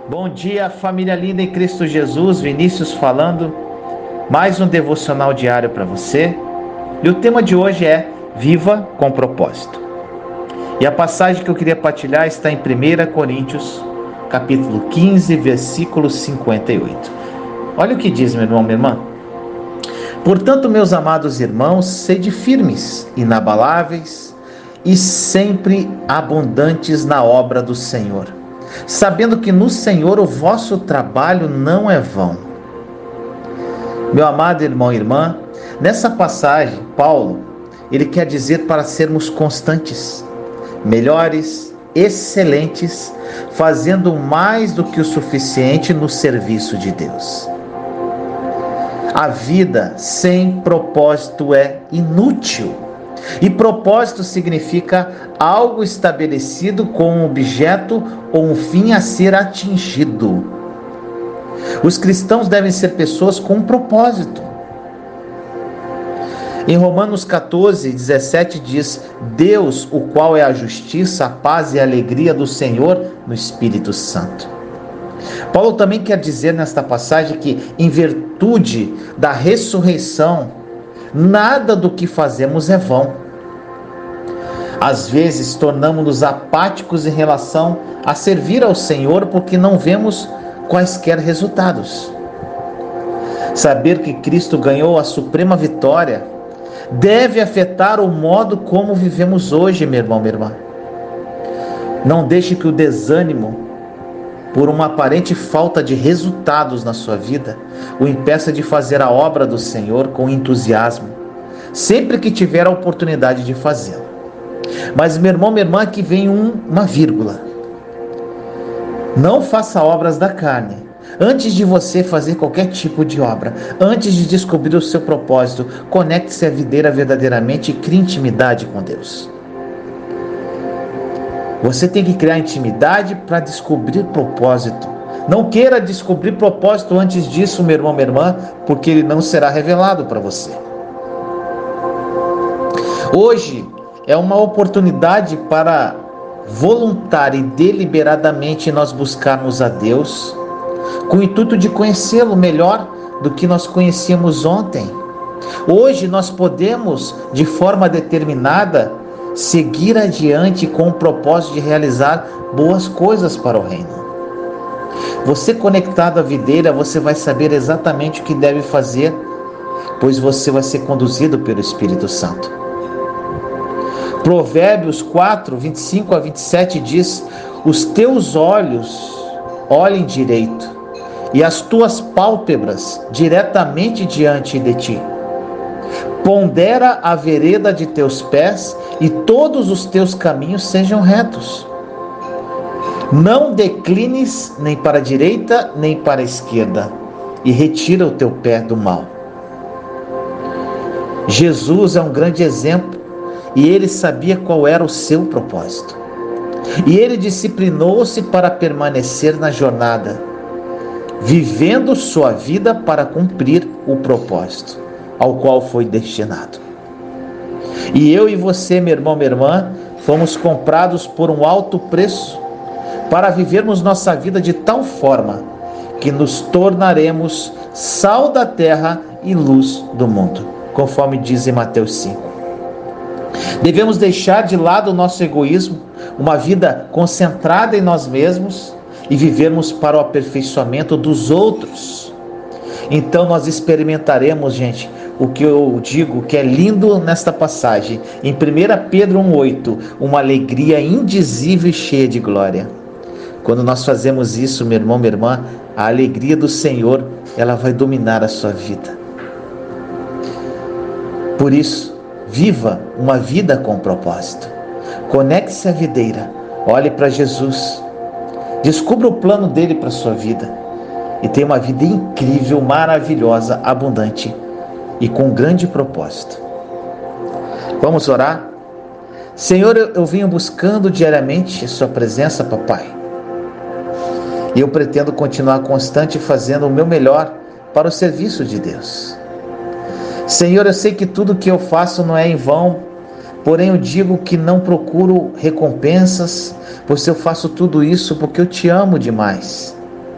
Bom dia, família linda em Cristo Jesus, Vinícius falando, mais um devocional diário para você. E o tema de hoje é Viva com propósito. E a passagem que eu queria partilhar está em 1 Coríntios, capítulo 15, versículo 58. Olha o que diz, meu irmão, minha irmã. Portanto, meus amados irmãos, sede firmes, inabaláveis e sempre abundantes na obra do Senhor, sabendo que no Senhor o vosso trabalho não é vão. Meu amado irmão e irmã, nessa passagem, Paulo, ele quer dizer para sermos constantes, melhores, excelentes, fazendo mais do que o suficiente no serviço de Deus. A vida sem propósito é inútil. E propósito significa algo estabelecido com um objeto ou um fim a ser atingido. Os cristãos devem ser pessoas com um propósito. Em Romanos 14, 17 diz: Deus, o qual é a justiça, a paz e a alegria do Senhor no Espírito Santo. Paulo também quer dizer nesta passagem que, em virtude da ressurreição, nada do que fazemos é vão. Às vezes tornamos-nos apáticos em relação a servir ao Senhor porque não vemos quaisquer resultados. Saber que Cristo ganhou a suprema vitória deve afetar o modo como vivemos hoje, meu irmão, minha irmã. Não deixe que o desânimo por uma aparente falta de resultados na sua vida o impeça de fazer a obra do Senhor com entusiasmo, sempre que tiver a oportunidade de fazê-lo. Mas, meu irmão, minha irmã, aqui vem uma vírgula. Não faça obras da carne. Antes de você fazer qualquer tipo de obra, antes de descobrir o seu propósito, conecte-se à videira verdadeiramente e crie intimidade com Deus. Você tem que criar intimidade para descobrir propósito. Não queira descobrir propósito antes disso, meu irmão, minha irmã, porque ele não será revelado para você. Hoje é uma oportunidade para voluntária e deliberadamente nós buscarmos a Deus, com o intuito de conhecê-lo melhor do que nós conhecíamos ontem. Hoje nós podemos, de forma determinada, seguir adiante com o propósito de realizar boas coisas para o reino. Você conectado à videira, você vai saber exatamente o que deve fazer, pois você vai ser conduzido pelo Espírito Santo. Provérbios 4, 25 a 27 diz: os teus olhos olhem direito, e as tuas pálpebras diretamente diante de ti. Pondera a vereda de teus pés, e todos os teus caminhos sejam retos. Não declines nem para a direita, nem para a esquerda, e retira o teu pé do mal. Jesus é um grande exemplo, e ele sabia qual era o seu propósito. E ele disciplinou-se para permanecer na jornada, vivendo sua vida para cumprir o propósito ao qual foi destinado. E eu e você, meu irmão, minha irmã, fomos comprados por um alto preço para vivermos nossa vida de tal forma que nos tornaremos sal da terra e luz do mundo, conforme diz em Mateus 5. Devemos deixar de lado o nosso egoísmo, uma vida concentrada em nós mesmos, e vivermos para o aperfeiçoamento dos outros. Então nós experimentaremos, gente, o que eu digo que é lindo nesta passagem, em 1 Pedro 1,8, uma alegria indizível e cheia de glória. Quando nós fazemos isso, meu irmão, minha irmã, a alegria do Senhor, ela vai dominar a sua vida. Por isso, viva uma vida com propósito. Conecte-se à videira, olhe para Jesus, descubra o plano dele para a sua vida e tenha uma vida incrível, maravilhosa, abundante e com grande propósito. Vamos orar? Senhor, eu venho buscando diariamente a sua presença, papai. E eu pretendo continuar constante fazendo o meu melhor para o serviço de Deus. Senhor, eu sei que tudo que eu faço não é em vão, porém eu digo que não procuro recompensas, pois eu faço tudo isso porque eu te amo demais.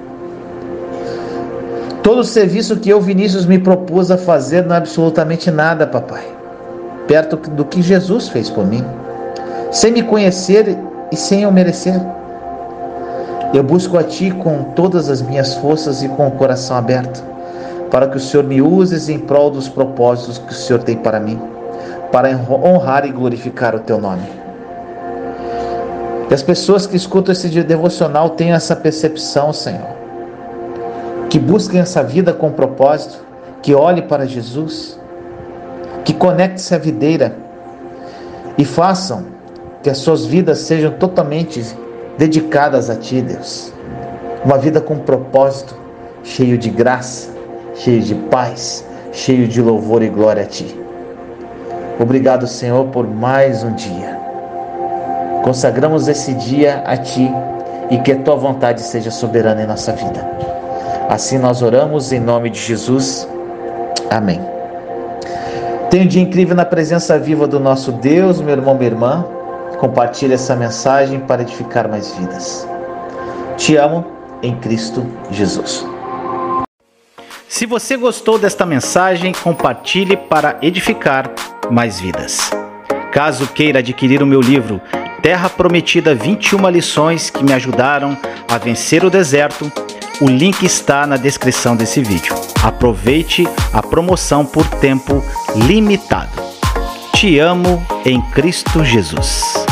Todo o serviço que eu, Vinícius, me propus a fazer não é absolutamente nada, papai, perto do que Jesus fez por mim, sem me conhecer e sem eu merecer. Eu busco a Ti com todas as minhas forças e com o coração aberto, para que o Senhor me uses em prol dos propósitos que o Senhor tem para mim, para honrar e glorificar o Teu nome. Que as pessoas que escutam esse devocional tenham essa percepção, Senhor, que busquem essa vida com propósito, que olhem para Jesus, que conectem-se à videira e façam que as suas vidas sejam totalmente dedicadas a Ti, Deus. Uma vida com propósito, cheio de graça, cheio de paz, cheio de louvor e glória a Ti. Obrigado, Senhor, por mais um dia. Consagramos esse dia a Ti e que a Tua vontade seja soberana em nossa vida. Assim nós oramos em nome de Jesus. Amém. Tenha um dia incrível na presença viva do nosso Deus, meu irmão, minha irmã. Compartilhe essa mensagem para edificar mais vidas. Te amo em Cristo Jesus. Se você gostou desta mensagem, compartilhe para edificar mais vidas. Caso queira adquirir o meu livro Terra Prometida, 21 lições que me ajudaram a vencer o deserto, o link está na descrição desse vídeo. Aproveite a promoção por tempo limitado. Te amo em Cristo Jesus.